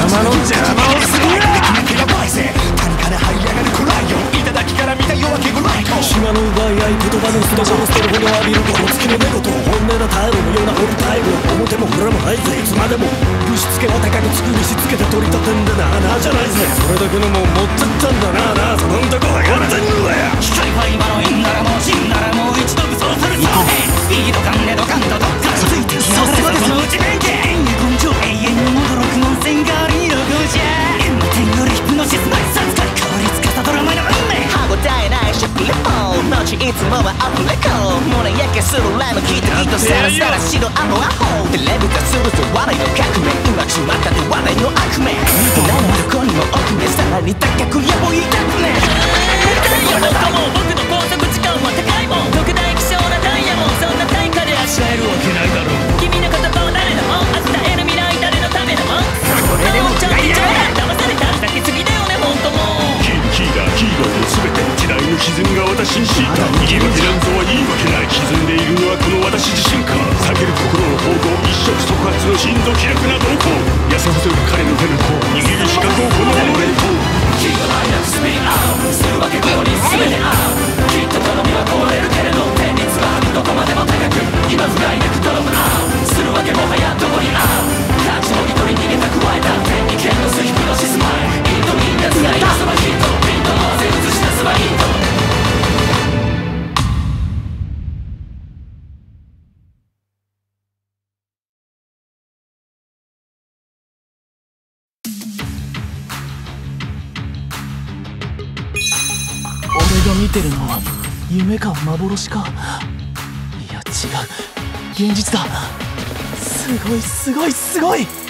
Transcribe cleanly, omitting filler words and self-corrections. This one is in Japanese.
様の邪魔をするな。 谷から這い上がるコライオン、頂から見た夜明けぐらいと島の奪い合い、言葉の捨て場を捨てるほど浴びるこの月の寝言、本音な態度のようなオルタイム、表も裏もないぜいつまでも。ぶしつけは高く作りしつけて取り立てんでなあなあじゃないぜ。それだけのもん持ってったんだなあなあ、そのんとこはやれてんのだよ。 光ファイバの縁ならもう死んだらもう一度武装するさ。スピード感ネド感とどっからついてきやがれその内面系根性永遠に戻ろく門線代わりに横じゃ天よりヒプノシスナイス扱い変わりつかさドラマの運命歯応えない食レポ後いつもはアップレコ胸焼けするライム聞いてきっとさらさら白アホアホテレビ化するぞ笑いの革命今ちまったで笑いの悪名何のどこにも奥目さらに高くやぼいたくね太陽の友僕の高速時間は高いもん特大希少なダイヤモンドそんな対価で味わえるわけないだろう君の言葉は誰のもん明日得る未来誰のためのもんそれでもちょっと騙されただけすぎだよねほんともうキーダーヒーローの全て時代の歪みが私に敷いた言い訳なんぞは言い訳ない歪んでいるのはこの私自身か避ける心の方向一触即発の心臓気楽な動向痩せ細る彼の手の甲握る資格をこの己とキーがないなくスピンアウトするわけここに全て合うきっととろみは壊れるけれど天につばどこまでも高く今不甲斐なくドロップアウトするわけもはやどこに合う価値の一人逃げた加えた天に剣のすヒプノシス前インドインダスがインストのヒットピント合わせ映し出すはインド俺が見てるのは夢か幻か。いや違う、現実だ。すごいすごいすごい。